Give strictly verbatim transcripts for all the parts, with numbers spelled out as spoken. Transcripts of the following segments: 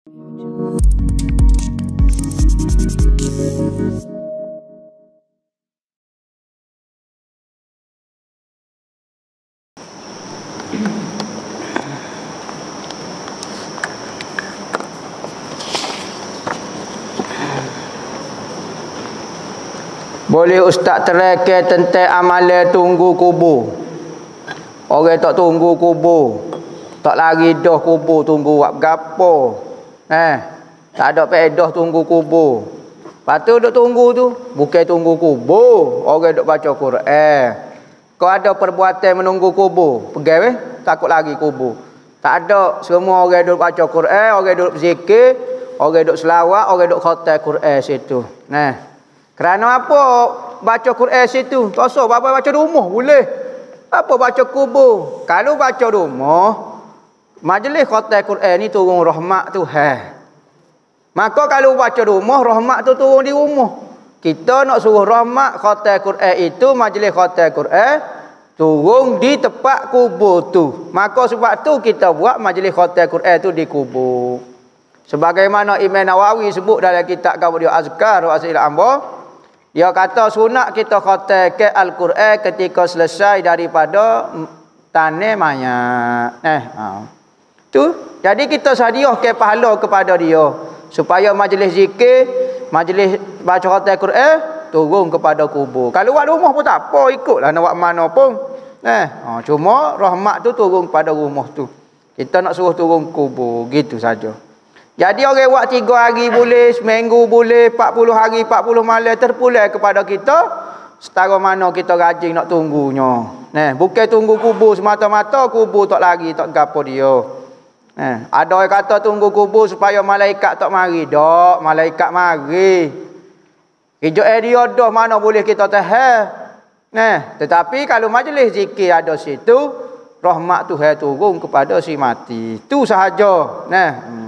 Boleh ustaz terangkan tentang amalan tunggu kubur. Orang tak tunggu kubur, tak lari dah kubur tunggu buat gapo. Eh, tak ada pedah tunggu kubur. Lepas tu duk tunggu tu, bukan tunggu kubur, orang duk baca Quran. Kau ada perbuatan menunggu kubur, pergi weh, takut lagi kubur. Tak ada, semua orang duk baca Quran, orang duk berzikir, orang duk selawat, orang duk khatam Quran situ. Nah, kerana apa baca Quran situ? Tak usah apa baca rumah boleh. Apa baca kubur? Kalau baca rumah, majlis khatam Quran ni turun rahmat Tuhan. Maka kalau baca rumah, rahmat tu turun di rumah. Kita nak suruh rahmat khatam Quran itu, majlis khatam Quran turun di tempat kubur tu. Maka sebab tu kita buat majlis khatam Quran tu di kubur. Sebagaimana Imam Nawawi sebut dalam kitab dia Azkar wa Asil Amba, dia kata sunat kita khatamkan Al-Quran ketika selesai daripada tanah mayat. Eh, ha. Tu, jadi kita sadiahkan pahala kepada dia supaya majlis zikir, majlis baca khatam Quran turun kepada kubur. Kalau buat rumah pun tak apa, ikutlah nak buat mana pun. Eh, ha, cuma rahmat tu turun kepada rumah tu. Kita nak suruh turun kubur, gitu saja. Jadi orang buat tiga hari boleh, seminggu boleh, empat puluh hari, empat puluh malam terpulang kepada kita setara mana kita rajin nak tunggunya. Nah, bukan tunggu kubur semata-mata, kubur tak lagi, tak gapo dia. Nah, ada orang kata tunggu kubur supaya malaikat tak mari. Dak, malaikat mari. Hijau dia dah mana boleh kita tahan. Nah, tetapi kalau majlis zikir ada situ, rahmat Tuhan turun kepada si mati. Tu sahaja. Nah, hmm.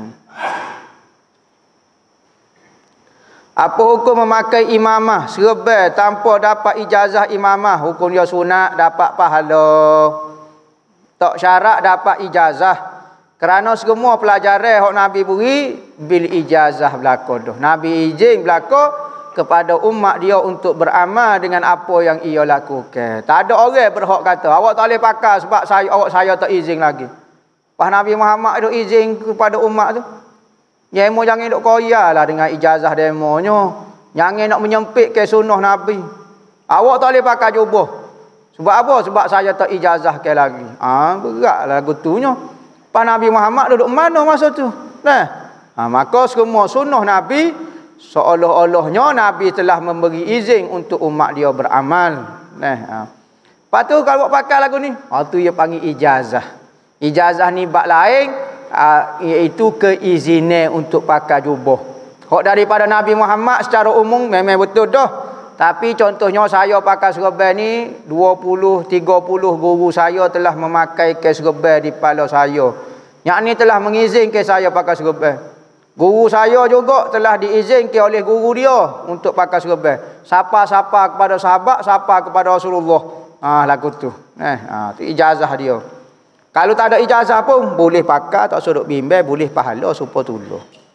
Apa hukum memakai imamah serba tanpa dapat ijazah imamah? Hukum dia sunat, dapat pahala. Tak syarat dapat ijazah. Kerana semua pelajaran hak Nabi beri bil ijazah belaka dah. Nabi izin belaka kepada umat dia untuk beramal dengan apa yang ia lakukan. Tak ada orang berhak kata awak tak boleh pakai sebab saya awak saya tak izin lagi. Pas Nabi Muhammad ada izin kepada umat tu. Demo jangan duk koyalah dengan ijazah demonya. Jangan nak menyempitkan sunnah Nabi. Awak tak boleh pakai jubah. Sebab apa? Sebab saya tak ijazahkan lagi. Ah, ha, beratlah gutunya. Pas Nabi Muhammad duduk mana masa tu? Nah. Ha, maka semua sunnah Nabi seolah-olahnya Nabi telah memberi izin untuk umat dia beramal. Nah. Ha. Lepas tu kalau pakai lagu ni, ha tu dia panggil ijazah. Ijazah ni bab lain. Uh, iaitu keizinan untuk pakai jubah. Hak daripada Nabi Muhammad secara umum memang betul dah. Tapi contohnya saya pakai serban ni dua puluh tiga puluh guru saya telah memakai serban di kepala saya. Yang ni telah mengizinkan saya pakai serban. Guru saya juga telah diizinkan oleh guru dia untuk pakai serban. Sapa-sapa kepada sahabat, sapa kepada Rasulullah. Ah lagu tu. Eh, ah tu ijazah dia. Kalau tak ada ijazah pun boleh pakai, tak suruh bimbang, boleh pahala supaya tolong.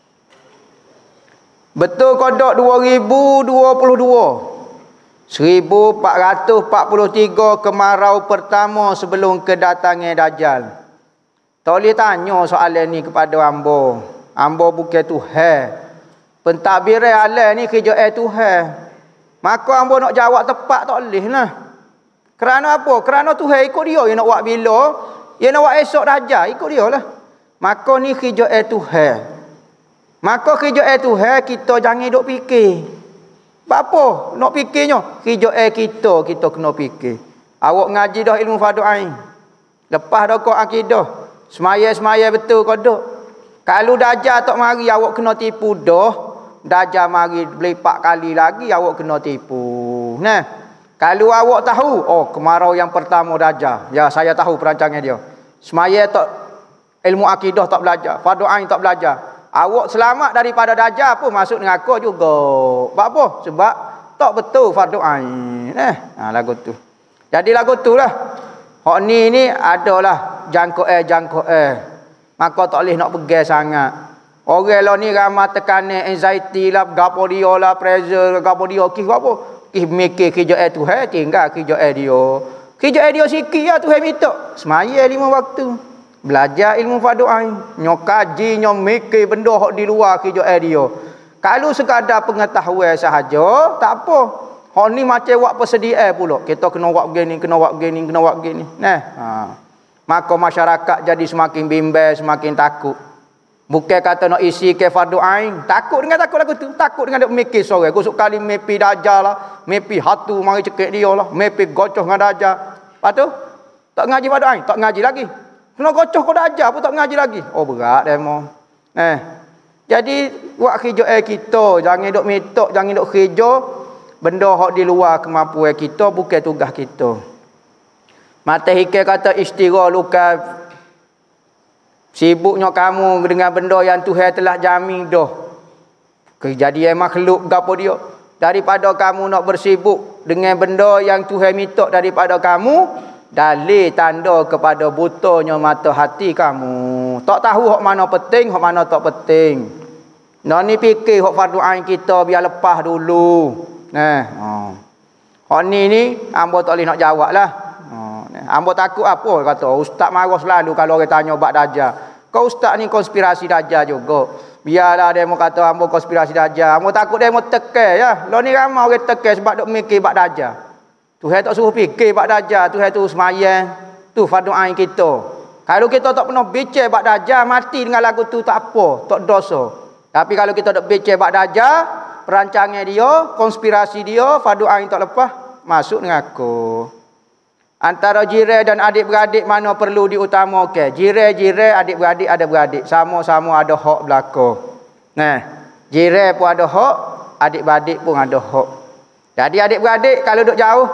Betul kodok dua ribu dua puluh dua. seribu empat ratus empat puluh tiga kemarau pertama sebelum kedatangan Dajjal. Tak boleh tanya soalan ni kepada hamba. Hamba bukan Tuhan. Pentadbiran alam ni kerja eh Tuhan. Maka hamba nak jawab tepat tak boleh lah. Kerana apa? Kerana Tuhan ikut dia yang nak buat bila. Dia nak buat esok Dajjal, ikut dia lah. Maka ni kerja eh Tuhan. Maka kerja eh Tuhan, kita jangan duk fikir. Apa nak fikirnya? Kerja eh kita, kita kena fikir. Awak ngaji dah ilmu fardu ain. Lepas dah kau akidah. Semaya-semaya betul kau dah. Kalau Dajjal tak mari, awak kena tipu dah. Dajjal mari berlipat kali lagi, awak kena tipu. Nah. Kalau awak tahu, oh kemarau yang pertama Dajjal. Ya, saya tahu perancangan dia. Semaya tak ilmu akidah tak belajar, fardu ain tak belajar. Awak selamat daripada Dajjal pun masuk neraka juga. Sebab apa? Sebab tak betul fardu ain. Eh, ha, lagu tu. Jadi lagu tu lah. Hak ni ni adalah jangkau eh jangkau eh. Maka tak boleh nak pegang sangat. Orang lah ni ramai tekanan, anxiety lah, gapo dia lah, pressure, gapo dia, kih apa? Kih mikir kerja tu, hai tinggal kerja dia. Kerja dia sikit lah tu, hai minta. Semaya lima waktu. Belajar ilmu fardu ain. Nyo kaji, nyo mikir benda hok di luar kerja dia. Kalau sekadar pengetahuan sahaja, tak apa. Hok ni macam wak persediaan pula. Kita kena wak begini, kena wak begini, kena wak begini. Nah, ha. Maka masyarakat jadi semakin bimbang, semakin takut. Bukan kata nak isi ke fardu ain, takut dengan takut lagu tu, takut dengan dak mikir sore. Gosok kali mepi dajal lah, mepi hatu mari cekik dia lah, mepi gocoh dengan dajal. Lepas tu tak ngaji fardu ain, tak ngaji lagi. Kena gocoh kau dajal pun tak ngaji lagi. Oh berat demo. Eh. Jadi buat kerja eh kita, jangan dok mitok, jangan dok kerja benda hak di luar kemampuan kita, bukan tugas kita. Mata hikir kata istira luka. Sibuknya kamu dengan benda yang Tuhan telah jamin dah. Kejadian makhluk gapo dia. Daripada kamu nak bersibuk dengan benda yang Tuhan minta daripada kamu, dalil tanda kepada butanya mata hati kamu. Tak tahu hak mana penting, hak mana tak penting. Nah ni fikir hak fardu ain kita biar lepas dulu. Nah, ha. Hak ni ni hangpa tak boleh nak jawablah. Hangpa takut apa kata ustaz marah selalu kalau orang tanya bab dajal. Kau ustaz ni konspirasi dajal juga. Biarlah dia mau kata hangpa konspirasi dajal. Hangpa takut dia mau tekan ya. Lo ni ramai orang tekan sebab dok mikir bab dajal. Tuhan tak suruh fikir bab dajal, Tuhan tu sembahyang, tu fardu ain kita. Kalau kita tak pernah bincang bab dajal, mati dengan lagu tu tak apa, tak dosa. Tapi kalau kita dok bincang bab dajal, perancangan dia, konspirasi dia, fardu ain tak lepas, masuk dengan aku. Antara jiran dan adik-beradik mana perlu diutamakan? Jiran-jiran, adik-beradik ada beradik, sama-sama ada hak berlaku. Nah, jiran pun ada hak, adik-beradik pun ada hak. Jadi adik-beradik kalau duduk jauh,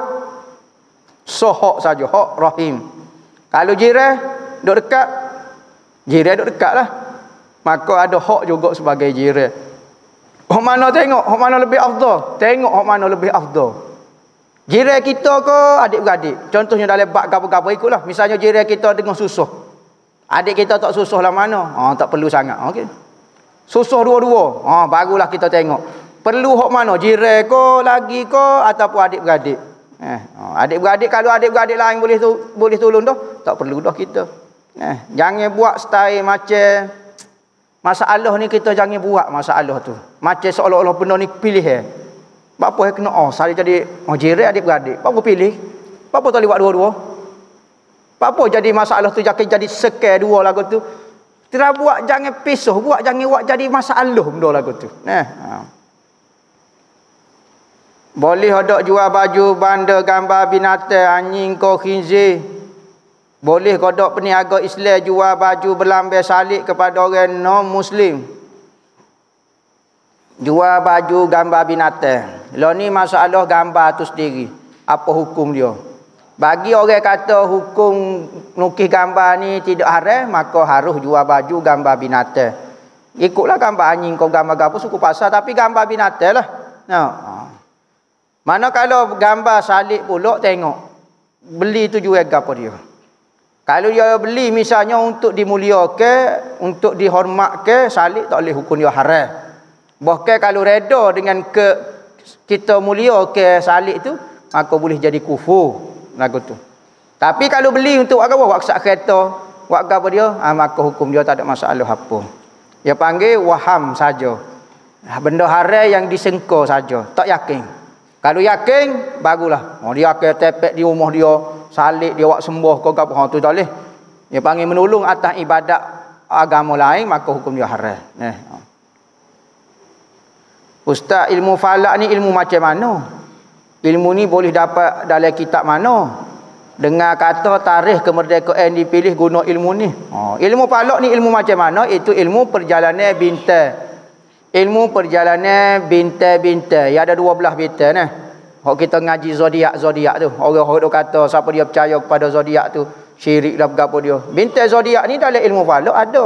so hak saja, hak rahim. Kalau jiran duduk dekat, jiran duduk dekat lah. Maka ada hak juga sebagai jiran. Hak mana tengok, hak mana lebih afdal? Tengok hak mana lebih afdal. Jiran kita ke adik-beradik? Contohnya dalam bab gapo-gapo ikutlah. Misalnya jiran kita dengan susah. Adik kita tak susah lah mana? Oh, tak perlu sangat. Okey. Susah dua-dua. Oh, barulah kita tengok. Perlu hak mana? Jiran ke lagi ke ataupun adik-beradik? Eh, oh, adik-beradik kalau adik-beradik lain boleh tu, boleh tolong dah, tak perlu dah kita. Eh, jangan buat style macam masalah ni, kita jangan buat masalah tu. Macam seolah-olah benda ni pilih eh. Apa yang kena oh saya jadi oh jiran adik-beradik. Apa pilih? Apa tak boleh buat dua-dua? Apa jadi masalah tu jangan jadi sekar dua lagu tu. Tidak buat jangan pisah, buat jangan buat jadi masalah benda lagu tu. Nah. Ha. Boleh hendak jual baju banda gambar binatang anjing ko khinzir. Boleh kodok peniaga Islam jual baju berlambang salib kepada orang non muslim. Jual baju gambar binatang. Lo ni masalah gambar tu sendiri. Apa hukum dia? Bagi orang kata hukum nukih gambar ni tidak haram, maka harus jual baju gambar binatang. Ikutlah gambar anjing kau gambar gapo suku pasar, tapi gambar binatang lah. No. Mana kalau gambar salib pula tengok. Beli tu jual gapo dia. Kalau dia beli misalnya untuk dimuliakan, untuk dihormatkan, salib tak boleh hukum dia haram. Bahkan kalau reda dengan ke kita mulia ke salib tu, maka boleh jadi kufur lagu tu. Tapi kalau beli untuk apa? Waksak kereta, wak apa dia? Ha, maka hukum dia tak ada masalah apa. Dia panggil waham saja. Benda haram yang disengka saja, tak yakin. Kalau yakin, bagulah. Oh dia akan tepek di rumah dia, salib dia wak sembah ke apa ha, tu tak boleh. Dia panggil menolong atas ibadat agama lain, maka hukum dia haram. Eh. Ustaz, ilmu falak ni ilmu macam mana? Ilmu ni boleh dapat dalam kitab mana? Dengar kata tarikh kemerdekaan dipilih guna ilmu ni. Oh, ilmu falak ni ilmu macam mana? Itu ilmu perjalanan bintang. Ilmu perjalanan bintang-bintang. Ya ada dua belas bintang nah. Hok kita ngaji zodiak-zodiak tu. Orang-orang kata siapa dia percaya kepada zodiak tu syirik dah berapa dia. Bintang zodiak ni dalam ilmu falak ada.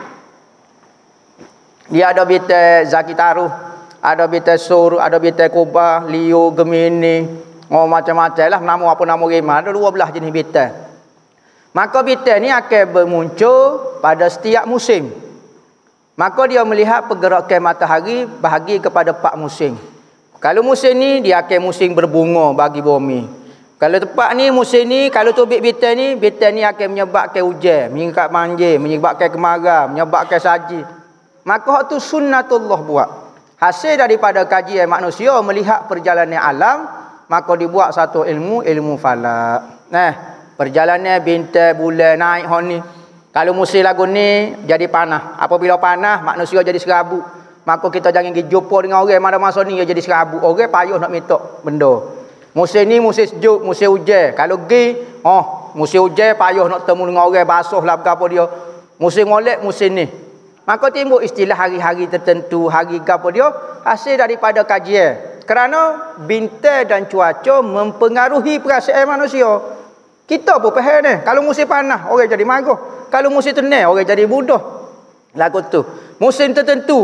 Dia ada bintang Zakitaru. Ada bintang Sur, ada bintang Kuba, Leo, Gemini, oh macam-macam lah nama apa nama rimah. Ada dua belas jenis bintang. Maka bintang ni akan bermuncul pada setiap musim. Maka dia melihat pergerakan matahari bahagi kepada empat musim. Kalau musim ni dia akan musim berbunga bagi bumi. Kalau tempat ni musim ni kalau terbit bintang ni, bintang ni akan menyebabkan hujan, menyebabkan banjir, menyebabkan kemarau, menyebabkan saji. Maka tu sunnatullah buat. Hasil daripada kajian manusia melihat perjalanan alam, maka dibuat satu ilmu, ilmu falak. Nah, perjalanan bintang bulan naik hon ni. Kalau musim lagu ni jadi panas. Apabila panas, manusia jadi serabut. Maka kita jangan pergi jumpa dengan orang pada masa ni dia jadi serabut. Orang payah nak minta benda. Musim ni musim sejuk, musim hujan. Kalau pergi, oh, musim hujan payah nak temu dengan orang basuh lah apa dia. Musim molek musim ni. Maka timbul istilah hari-hari tertentu, hari apa dia hasil daripada kajian. Kerana bintang dan cuaca mempengaruhi perasaan manusia. Kita pun faham ni. Kalau musim panas, orang jadi marah. Kalau musim tenang, orang jadi mudah. Lagu tu. Musim tertentu,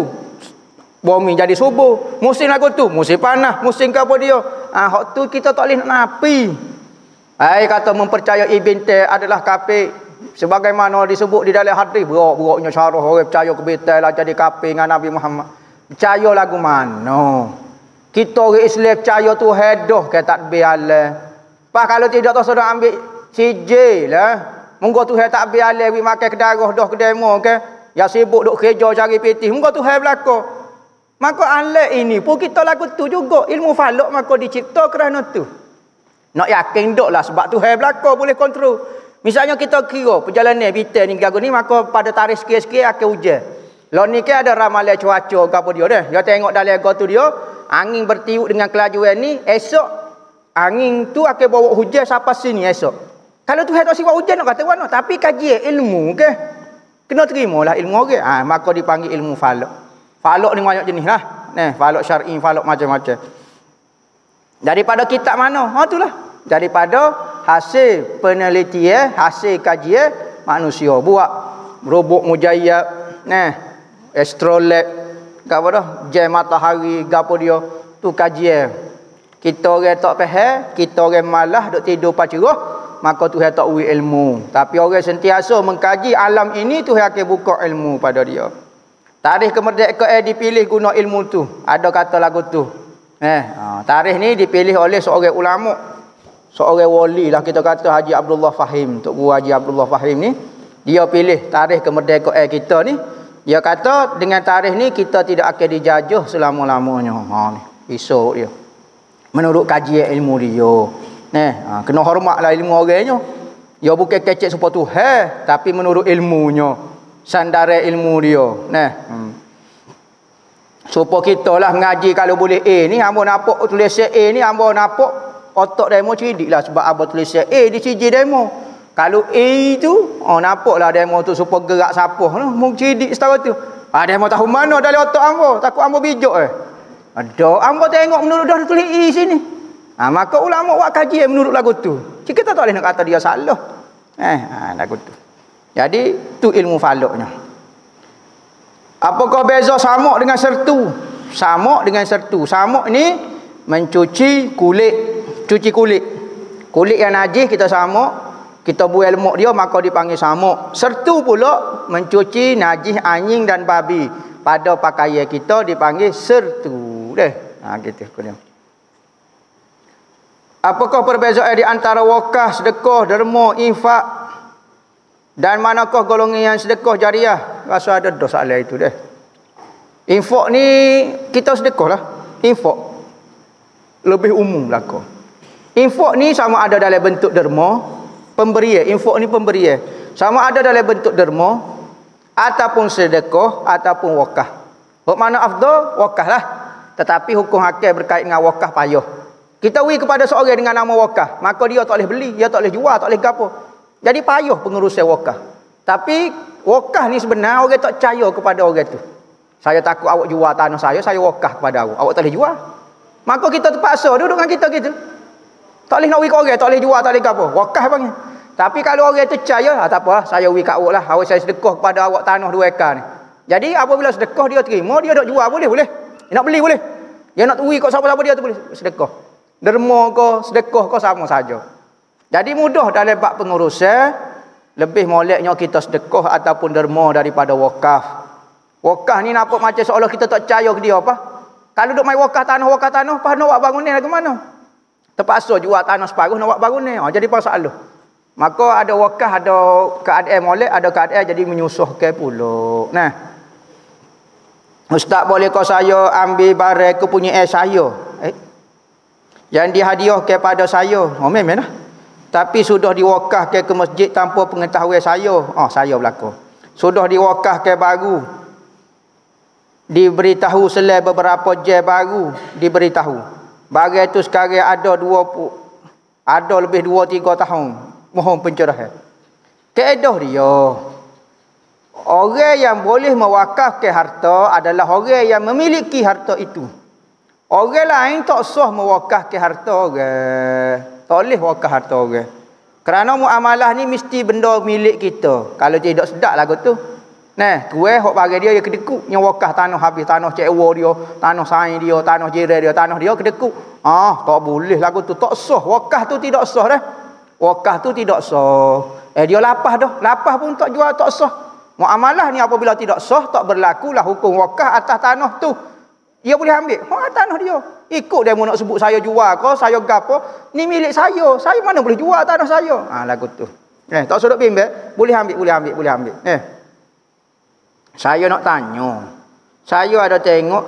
bumi jadi subur. Musim lagu tu, musim panas, musim apa dia. Ah, hak tu kita tak boleh nak napi. Hai kata mempercayai bintang adalah kafir. Sebagaimana disebut di dalam hadis, berok-beroknya syarah orang percaya ke bintang lah jadi kafir dengan Nabi Muhammad. Percaya lagu mana? Kita orang Islam percaya tu hadah ke takbir Allah. Pas kalau tidak tak sudah ambil C J lah. Munggo tu hai takbir Allah wi makan kedarah dah ke demo ke. Ya sibuk duk kerja cari peti. Munggo tu hai belaka. Maka Allah ini pun kita lagu tu juga ilmu falak maka dicipta kerana tu. Nak yakin dok lah sebab tu hai belaka boleh kontrol. Misalnya kita kira perjalanan bintang ni gagu ni maka pada tarikh sikit-sikit akan hujan. Lah ni ke ada ramalan cuaca ke apa dia dah. Dia tengok dalam go tu dia angin bertiup dengan kelajuan ni esok angin tu akan bawa hujan sampai sini esok. Kalau tu hai tak siap hujan nak kata mana tapi kaji ilmu ke. Kena terimalah ilmu orang. Ah ha, maka dipanggil ilmu falak. Falak ni banyak jenis lah. Nah, falak syar'i, falak macam-macam. Daripada kitab mana? Ha itulah. Daripada hasil penelitian, hasil kajian manusia buat robot mujayyab, nah, astrolab, gapo dah, jam matahari, gapo dia, tu kajian. Kita orang tak faham, kita orang malah duk tidur pacerah, maka Tuhan tak uji ilmu. Tapi orang sentiasa mengkaji alam ini, Tuhan akan buka ilmu pada dia. Tarikh kemerdekaan dipilih guna ilmu tu. Ada kata lagu tu. Eh, ha, tarikh ni dipilih oleh seorang ulama. Seorang wali lah kita kata Haji Abdullah Fahim. Tok Guru Haji Abdullah Fahim ni, dia pilih tarikh kemerdekaan kita ni. Dia kata dengan tarikh ni kita tidak akan dijajah selama-lamanya. Ha ni, esok dia. Menurut kajian ilmu dia. Nah, ha, kena hormatlah ilmu orangnya. Dia bukan kecek supaya Tuhan, tapi menurut ilmunya. Sandaran ilmu dia. Nah, hmm. Supaya kita lah mengaji kalau boleh A ni, hamba nampak tulisan A ni, hamba nampak otak demo cerdik lah sebab hamba tulisan A di C J demo. Kalau A tu, oh nampaklah demo tu supaya gerak sapah. Nah, mau cerdik setara tu. Ah, demo tahu mana dalam otak hamba, takut hamba bijak eh. Ada, hamba tengok menurut dah tulis A sini. Ah, maka ulama buat kajian menurut lagu tu. Kita tak boleh nak kata dia salah. Eh, ah, lagu tu. Jadi tu ilmu falaknya. Apakah beza samak dengan sertu? Samak dengan sertu. Samak ni mencuci kulit, cuci kulit. Kulit yang najis kita samak, kita buai lemak dia maka dipanggil samak. Sertu pula mencuci najis anjing dan babi. Pada pakaian kita dipanggil sertu. Deh. Ha gitu kemudian. Apakah perbezaan di antara wakaf, sedekah, derma, infak dan manakah golongan yang sedekah jariah? Rasa ada dah soalan itu deh. Infak ni kita sedekah lah. Infak lebih umum belaka. Infak ni sama ada dalam bentuk derma, pemberian. Infak ni pemberian. Sama ada dalam bentuk derma ataupun sedekah ataupun wakaf. Bermakna afdal wakaf lah. Tetapi hukum hakam berkait dengan wakaf payah. Kita beri kepada seorang dengan nama wakaf, maka dia tak boleh beli, dia tak boleh jual, tak boleh gapo. Jadi payah pengurusan wakaf. Tapi wakaf ni sebenarnya orang tak percaya kepada orang tu. Saya takut awak jual tanah saya, saya wakaf kepada awak. Awak tak boleh jual. Maka kita terpaksa duduk dengan kita gitu. Tak boleh nak beri ke orang, tak boleh jual, tak boleh gapo. Wakaf panggil. Tapi kalau orang tu percaya, ah, tak apa, saya beri kat awak lah. Awak saya sedekah kepada awak tanah dua ekar ni. Jadi apabila sedekah dia terima, dia nak jual boleh, boleh. Dia nak beli boleh. Dia nak beri kat siapa-siapa dia tu boleh sedekah. Derma ke, sedekah ke sama saja. Jadi mudah dalam bab pengurusan, lebih moleknya kita sedekah ataupun derma daripada wakaf. Wakah ni nampak macam seolah kita tak percaya ke dia apa. Kalau duk main wakah tanah, wakah tanah, pas nak buat bangun ni ke mana? Terpaksa jual tanah separuh nak buat bangun ni. Ha, jadi masalah. Maka ada wakah, ada keadaan molek, ada keadaan jadi menyusahkan pula. Nah. Ustaz boleh kau saya ambil barang kepunyaan saya? Eh? Yang dihadiah kepada saya. Oh memang lah. Tapi sudah diwakafkan ke masjid tanpa pengetahuan saya. Oh saya berlaku. Sudah diwakafkan baru. Diberitahu selain beberapa jam baru diberitahu. Barang itu sekarang ada dua ada lebih dua tiga tahun. Mohon pencerahan. Keedah dia. Orang yang boleh mewakafkan harta adalah orang yang memiliki harta itu. Orang lain tak sah mewakafkan harta orang. Tak boleh wakaf harta orang. Kerana muamalah ni mesti benda milik kita. Kalau tidak sedap lagu tu. Nah, kuih hok bagi dia dia kedekut. Yang wakaf tanah habis, tanah cekwa dia, tanah saing dia, tanah jiran dia, tanah dia kedekut. Ah, tak boleh lagu tu. Tak sah. Wakaf tu tidak sah dah. Wakaf tu tidak sah. Eh dia lapah dah. Lapah pun tak jual tak sah. Muamalah ni apabila tidak sah, tak berlakulah hukum wakaf atas tanah tu. Dia boleh ambil. Oh, tanah dia. Ikut dia mau nak sebut saya jual ke, saya gapo. Ni milik saya. Saya mana boleh jual tanah saya. Ah, lagu tu. Eh, tak sudut bimbang. Boleh ambil, boleh ambil, boleh ambil. Eh. Saya nak tanya. Saya ada tengok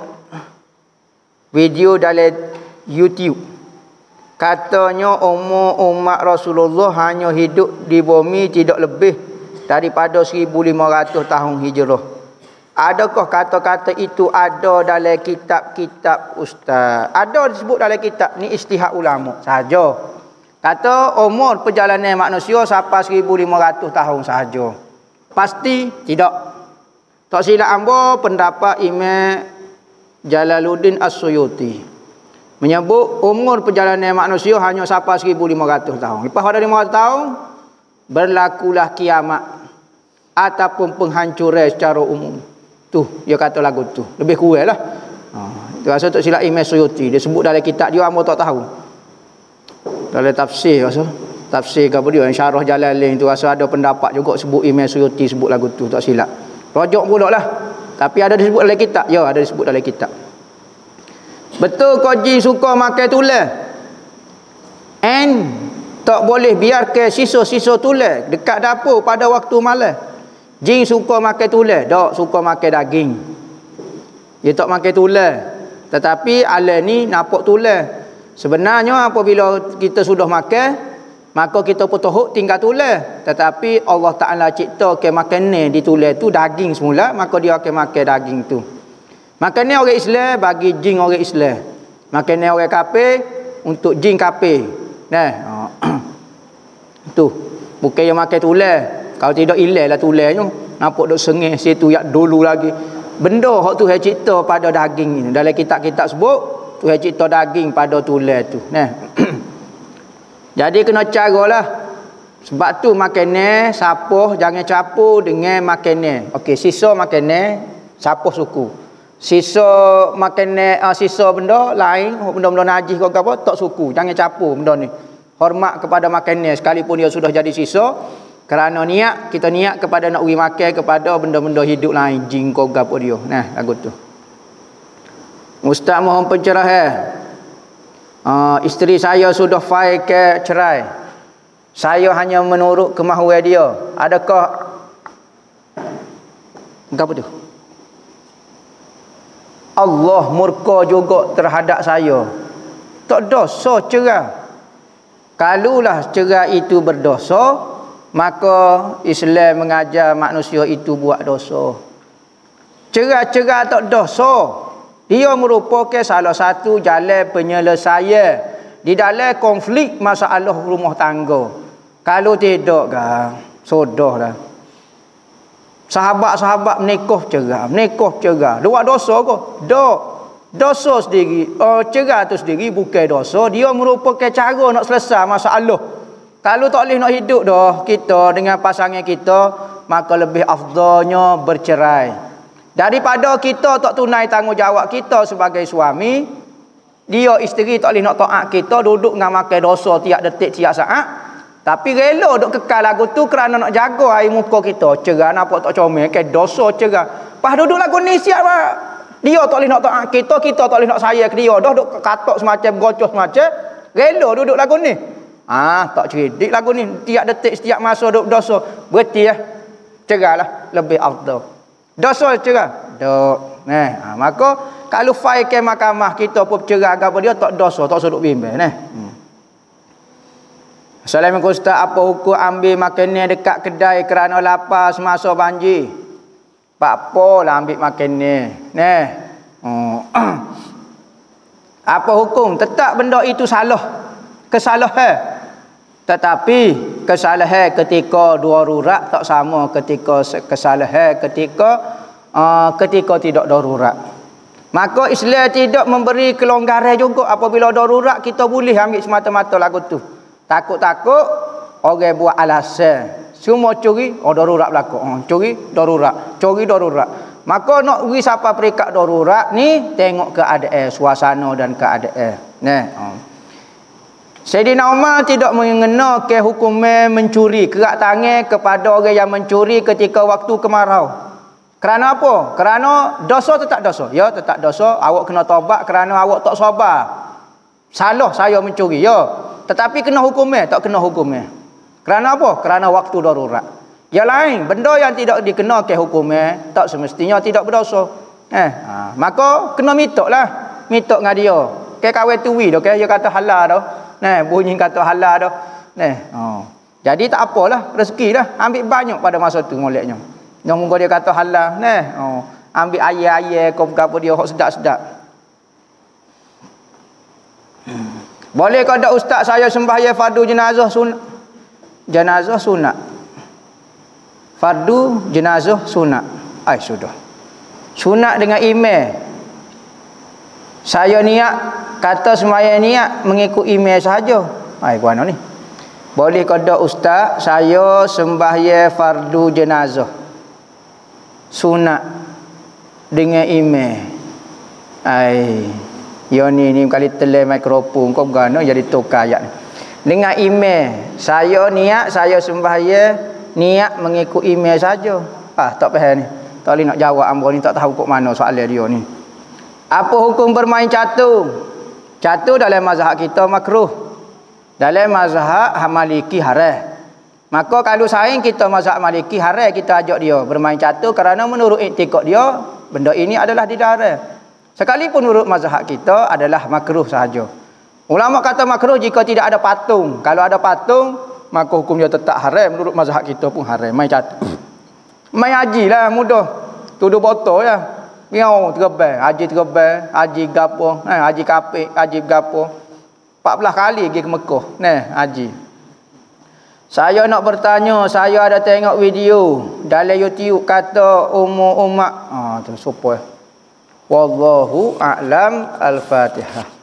video dalam YouTube. Katanya umur umat Rasulullah hanya hidup di bumi tidak lebih daripada seribu lima ratus tahun hijrah. Adakah kata-kata itu ada dalam kitab-kitab ustaz? Ada disebut dalam kitab ni ijtihad ulama saja. Kata umur perjalanan manusia sampai seribu lima ratus tahun saja. Pasti tidak. Tak silap hamba pendapat Imam Jalaluddin As-Suyuti menyebut umur perjalanan manusia hanya sampai seribu lima ratus tahun. Lepas pada lima ratus tahun berlakulah kiamat ataupun penghancuran secara umum. Tu dia kata lagu tu. Lebih kurang lah. Ha, tu rasa tak silap Imam Suyuti. Dia sebut dalam kitab dia hamba tak tahu. Dalam tafsir rasa. Tafsir ke apa dia yang syarah Jalalain tu rasa ada pendapat juga sebut Imam Suyuti sebut lagu tu tak silap. Rojok pula lah. Tapi ada disebut dalam kitab. Ya, ada disebut dalam kitab. Betul kau jin suka makan tulang. And tak boleh biarkan sisa-sisa tulang dekat dapur pada waktu malam. Jin suka makan tulang. Tak suka makan daging. Dia tak makan tulang. Tetapi alam ni nampak tulang. Sebenarnya apabila kita sudah makan, maka kita putuh tinggal tulang. Tetapi Allah Ta'ala cipta ke makanan di tulang tu daging semula, maka dia akan makan daging tu. Makanan orang Islam bagi jin orang Islam. Makanan orang kafir untuk jin kafir. Nah, tu bukan yang makan tulang. Kalau tidak hilanglah tulangnya. Nampak dok sengih situ yak dulu lagi. Benda hak tu Tuhan cipta pada daging ni. Dalam kitab-kitab sebut Tuhan cipta daging pada tulang tu. Nah. Jadi kena caralah. Sebab tu makanan sapuh jangan campur dengan makanan. Okey, sisa makanan sapuh suku. Sisa makanan uh, sisa benda lain, benda-benda najis ke apa tak suku. Jangan campur benda ni. Hormat kepada makanan sekalipun dia sudah jadi sisa. Kerana niat kita niat kepada nak beri makan kepada benda-benda hidup lain, jin ke apa dia. Nah, lagu tu. Ustaz mohon pencerahan. Uh, isteri saya sudah file ke cerai. Saya hanya menurut kemahuan dia. Adakah apa tu? Allah murka juga terhadap saya. Tak dosa cerai. Kalulah cerai itu berdosa, maka Islam mengajar manusia itu buat dosa. Cerai-cerai tak dosa. Dia merupakan salah satu jalan penyelesaian di dalam konflik masalah rumah tangga. Kalau tidak kan, sudah dah. Sahabat-sahabat menikah cerai, menikah cerai. Dua dosa ke? Dok. Dosa sendiri. Oh, cerai tu sendiri bukan dosa. Dia merupakan cara nak selesai masalah. Kalau tak boleh nak hidup dah kita dengan pasangan kita, maka lebih afdalnya bercerai. Daripada kita tak tunai tanggungjawab kita sebagai suami, dia isteri tak boleh nak taat kita, duduk dengan makan dosa tiap detik tiap saat, tapi rela duk kekal lagu tu kerana nak jaga air muka kita. Cerai nampak tak comel kan dosa cerai. Pas duduk lagu ni siap lah. Dia tak boleh nak taat kita, kita tak boleh nak saya ke dia. Dah duk katok semacam, gocos semacam. Rela duduk lagu ni. Ah, tak cerdik lagu ni. Tiap detik, setiap masa duduk dosa. Berarti ya, cerahlah. Lebih afdal. Dosa cerah. Duk. Nah, ha, maka kalau file ke mahkamah kita pun cerah apa dia tak dosa, tak sudut bimbang. Nah. Hmm. Assalamualaikum Ustaz, apa hukum ambil makanan dekat kedai kerana lapar semasa banjir? Pak apalah ambil makanan. Nah. Oh. Apa hukum? Tetap benda itu salah. Kesalahan. Tetapi kesalahan ketika darurat tak sama ketika kesalahan ketika uh, ketika tidak darurat. Maka Islam tidak memberi kelonggaran juga apabila darurat kita boleh ambil semata-mata lagu tu. Takut-takut orang buat alasan. Semua curi, oh darurat berlaku. Oh, curi, darurat. Curi, darurat. Maka nak pergi siapa perikat darurat ni, tengok keadaan, suasana dan keadaan. Nah. Oh. Sayyidina Umar tidak mengenakan hukuman mencuri, kerak tangan kepada orang yang mencuri ketika waktu kemarau. Kerana apa? Kerana dosa tetap dosa. Ya, tetap dosa. Awak kena taubat kerana awak tak sabar. Salah saya mencuri, ya. Tetapi kena hukumnya, tak kena hukumnya. Kerana apa? Kerana waktu darurat. Yang lain, benda yang tidak dikenakan hukumnya, tak semestinya tidak berdosa. Eh, ha, maka kena mitoklah. Mitok dengan dia. Kayak kawan tuwi dah, kayak dia kata halal dah. Nah, bunyi kata halal dah. Nah, oh. Jadi tak apalah, rezeki dah. Ambil banyak pada masa tu moleknya. Yang muka dia kata halal, nah, oh. Ambil ayat-ayat kau apa dia hok sedap-sedap. Hmm. Boleh ke tak ustaz saya sembahyang fardu jenazah sunat? Jenazah sunat. Fardu jenazah sunat. Ai sudah. Sunat dengan imam. Saya niat kata sembahyang niat mengikut imam sahaja. Ai kuano ni. Boleh ke tak ustaz saya sembahyang fardu jenazah sunat dengan imam. Ai yo ni ni kali telai mikrofon kau gano jadi tukar ayat ni. Dengan imam saya niat saya sembahyang niat mengikut imam saja. Ah tak faham ni. Tak boleh nak jawab ambo ni tak tahu kok mana soalan dia ni. Apa hukum bermain catur? Catur dalam mazhab kita makruh. Dalam mazhab Maliki haram. Maka kalau saing kita mazhab Maliki haram kita ajak dia bermain catur kerana menurut iktikad dia benda ini adalah dilarang. Sekalipun menurut mazhab kita adalah makruh sahaja. Ulama kata makruh jika tidak ada patung. Kalau ada patung maka hukumnya tetap haram. Menurut mazhab kita pun haram main catur. Main haji lah mudah. Tuduh botol ya. Miau terbang, haji terbang, haji gapo, eh haji kapik, haji gapo. empat belas kali pergi ke Mekah. Nah, haji. Saya nak bertanya, saya ada tengok video dalam YouTube kata umur umat. Ah tu supaya. Wallahu a'lam al-Fatihah.